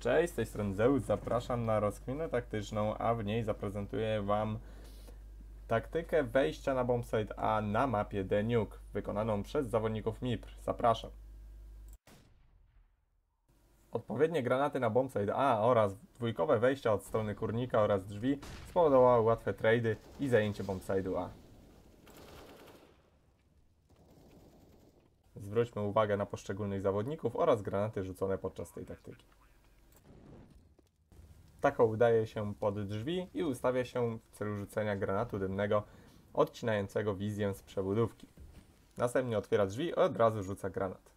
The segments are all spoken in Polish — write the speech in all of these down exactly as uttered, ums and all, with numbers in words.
Cześć, z tej strony Zeus, zapraszam na rozkminę taktyczną, a w niej zaprezentuję Wam taktykę wejścia na bombsite A na mapie The Nuke, wykonaną przez zawodników M I P R. Zapraszam. Odpowiednie granaty na bombsite A oraz dwójkowe wejścia od strony kurnika oraz drzwi spowodowały łatwe trady i zajęcie bombsite'u A. Zwróćmy uwagę na poszczególnych zawodników oraz granaty rzucone podczas tej taktyki. Tako udaje się pod drzwi i ustawia się w celu rzucenia granatu dymnego odcinającego wizję z przebudówki. Następnie otwiera drzwi i od razu rzuca granat.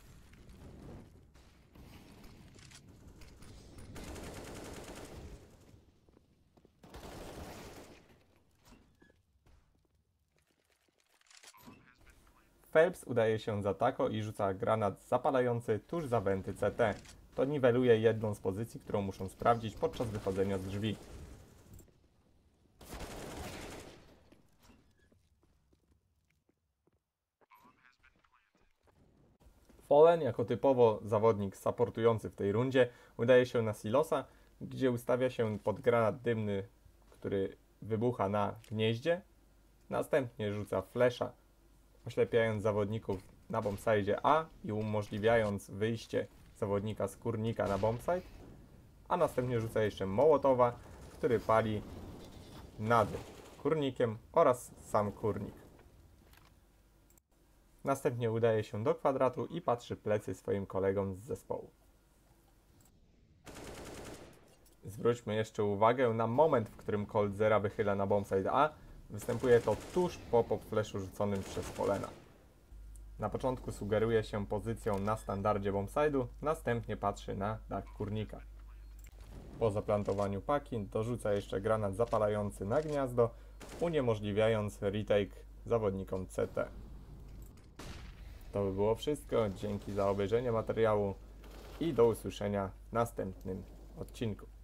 Phelps udaje się za tako i rzuca granat zapalający tuż za wenty C T. To niweluje jedną z pozycji, którą muszą sprawdzić podczas wychodzenia z drzwi. Fallen, jako typowo zawodnik supportujący w tej rundzie, udaje się na silosa, gdzie ustawia się pod granat dymny, który wybucha na gnieździe. Następnie rzuca flasha, oślepiając zawodników na bombsite A i umożliwiając wyjście zawodnika z kurnika na bombsite, a następnie rzuca jeszcze mołotowa, który pali nad kurnikiem oraz sam kurnik. Następnie udaje się do kwadratu i patrzy plecy swoim kolegom z zespołu. Zwróćmy jeszcze uwagę na moment, w którym coldzera wychyla na bombsite A. Występuje to tuż po pop flashu rzuconym przez Fallena. Na początku sugeruje się pozycją na standardzie bombside'u, następnie patrzy na dach kurnika. Po zaplantowaniu paki dorzuca jeszcze granat zapalający na gniazdo, uniemożliwiając retake zawodnikom C T. To by było wszystko, dzięki za obejrzenie materiału i do usłyszenia w następnym odcinku.